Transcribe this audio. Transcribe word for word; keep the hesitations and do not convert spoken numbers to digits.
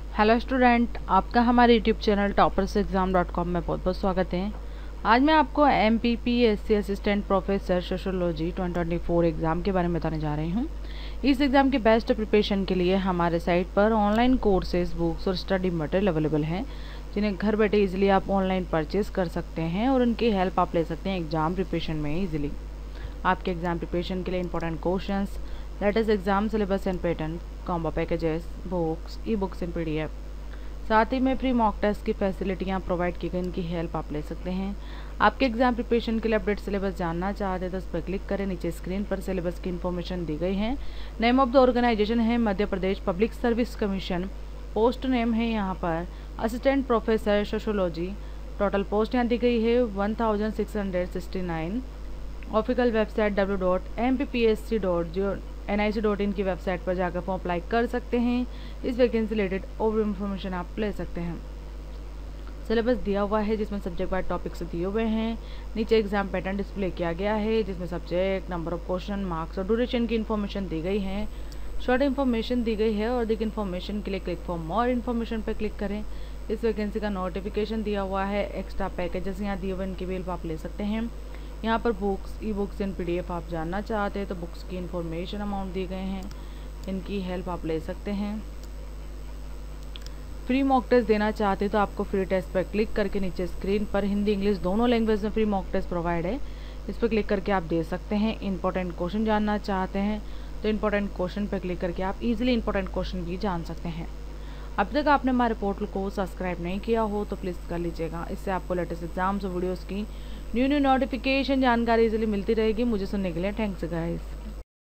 Hello student, आपका हमारे YouTube channel toppers exam dot com में बहुत बहुत स्वागत है। आज मैं आपको M P P S C assistant professor sociology twenty twenty four exam के बारे में बताने जा रही हूँ। इस एग्ज़ाम के बेस्ट प्रिपरेशन के लिए हमारे साइट पर ऑनलाइन कोर्सेज, बुक्स और स्टडी मटेरियल अवेलेबल हैं, जिन्हें घर बैठे इजीली आप ऑनलाइन परचेज कर सकते हैं और उनकी हेल्प आप ले सकते हैं एग्ज़ाम प्रिपरेशन में ईजिली। आपके एग्ज़ाम प्रिपरेशन के लिए important questions, latest exam syllabus and pattern, combo packages, books, e books in P D F, साथ ही में फ्री मॉक टेस्ट की फैसिलिटियाँ प्रोवाइड की गई, इनकी हेल्प आप ले सकते हैं। आपके एग्जाम प्रिपरेशन के लिए अपडेट सिलेबस जानना चाहते हैं तो उस पर क्लिक करें। नीचे स्क्रीन पर सिलेबस की इन्फॉर्मेशन दी गई है। नेम ऑफ द ऑर्गेनाइजेशन है Madhya Pradesh Public Service Commission. Post name है यहाँ पर assistant professor sociology. Total post यहाँ दी गई है one thousand six hundred sixty nine. Official website W dot M P P S C dot जो N I C dot in की website पर जाकर फॉर्म अप्लाई कर सकते हैं। इस वैकेंसी रिलेटेड और इन्फॉर्मेशन आप ले सकते हैं। सिलेबस दिया हुआ है जिसमें सब्जेक्ट वाइज टॉपिक्स दिए हुए हैं। नीचे एग्जाम पैटर्न डिस्प्ले किया गया है जिसमें subject, number of question, marks और ड्यूरेशन की इन्फॉर्मेशन दी गई है। शॉर्ट इन्फॉर्मेशन दी गई है और अधिक इन्फॉर्मेशन के लिए क्लिक फॉर मोर इन्फॉर्मेशन पर क्लिक करें। इस वैकेंसी का नोटिफिकेशन दिया हुआ है। एक्स्ट्रा पैकेजेस यहाँ दिए हुए, इनकी भी हेल्प आप ले सकते हैं। यहाँ पर books, e books in PDF आप जानना चाहते हैं तो बुक्स की इन्फॉर्मेशन अमाउंट दी गए हैं, इनकी हेल्प आप ले सकते हैं। फ्री मॉक टेस्ट देना चाहते हैं तो आपको फ्री टेस्ट पर क्लिक करके नीचे स्क्रीन पर हिंदी इंग्लिश दोनों लैंग्वेज में फ्री मॉक टेस्ट प्रोवाइड है, इस पर क्लिक करके आप दे सकते हैं। इंपॉर्टेंट क्वेश्चन जानना चाहते हैं तो इंपॉर्टेंट क्वेश्चन पर क्लिक करके आप इजीली इंपॉर्टेंट क्वेश्चन भी जान सकते हैं। अब तक आपने हमारे पोर्टल को सब्सक्राइब नहीं किया हो तो प्लीज़ कर लीजिएगा। इससे आपको लेटेस्ट एग्जाम्स और वीडियोज़ की न्यू न्यू नोटिफिकेशन जानकारी इजीली मिलती रहेगी। मुझे सुनने के लिए थैंक्स गाइस।